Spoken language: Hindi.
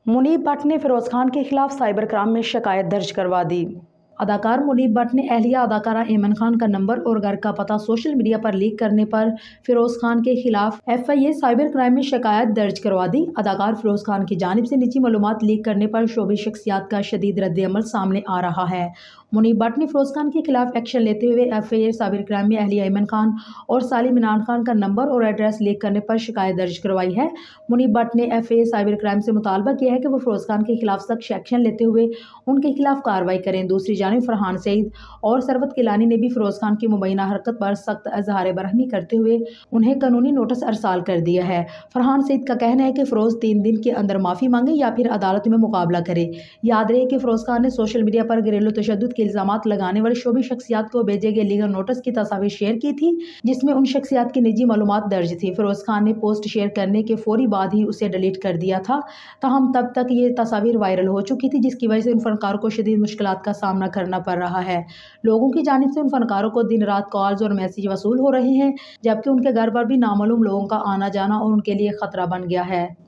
मुनीब भट्ट ने फिरोज खान के खिलाफ साइबर क्राइम में शिकायत दर्ज करवा दी। अदाकार मुनीब भट्ट ने अहलिया अदाकारा ऐमन खान का नंबर और घर का पता सोशल मीडिया पर लीक करने पर फिरोज खान के खिलाफ FIA साइबर क्राइम में शिकायत दर्ज करवा दी। अदाकार फिरोज खान की जानिब से निजी मालूमात लीक करने पर शोबी शख्सियात का शदीद रद्द-ए-अमल सामने आ रहा है। मुनीब भट्ट ने फिरोज खान के खिलाफ एक्शन लेते हुए FIA साइबर क्राइम में अहलिया ऐमन खान और साली मिनान खान का नंबर और एड्रेस लीक करने पर शिकायत दर्ज करवाई है। मुनीब भट्ट ने FIA साइबर क्राइम से मुतालबा किया है कि वो फिरोज खान के खिलाफ सख्त एक्शन लेते हुए उनके खिलाफ कार्रवाई करें। दूसरी जानिब फरहान सईद और सरवत किलानी ने भी फिरोज खान की मुबैना हरकत पर सख्त इजहार बरहमी करते हुए उन्हें कानूनी नोटिस अरसाल कर दिया है। फरहान सईद का कहना है कि फिरोज 3 दिन के अंदर माफी मांगे या फिर अदालत में मुकाबला करे। याद रहे कि फिरोज खान ने सोशल मीडिया पर घरेलू तशद्दुद के इल्जामात लगाने वाले शोबी शख्सियात को भेजे गए लीगल नोटिस की तस्वीर शेयर की थी, जिसमें उन शख्सियात की निजी मालूमात दर्ज थी। फिरोज खान ने पोस्ट शेयर करने के फौरी बाद ही उसे डिलीट कर दिया था। ताहम तब तक ये तस्वीर वायरल हो चुकी थी, जिसकी वजह से उन फनकारों को शदीद मुश्किलात का सामना करना पड़ रहा है। लोगों की जानिब से उन फनकारों को दिन रात कॉल्स और मैसेज वसूल हो रहे हैं, जबकि उनके घर पर भी नामालूम लोगों का आना जाना और उनके लिए खतरा बन गया है।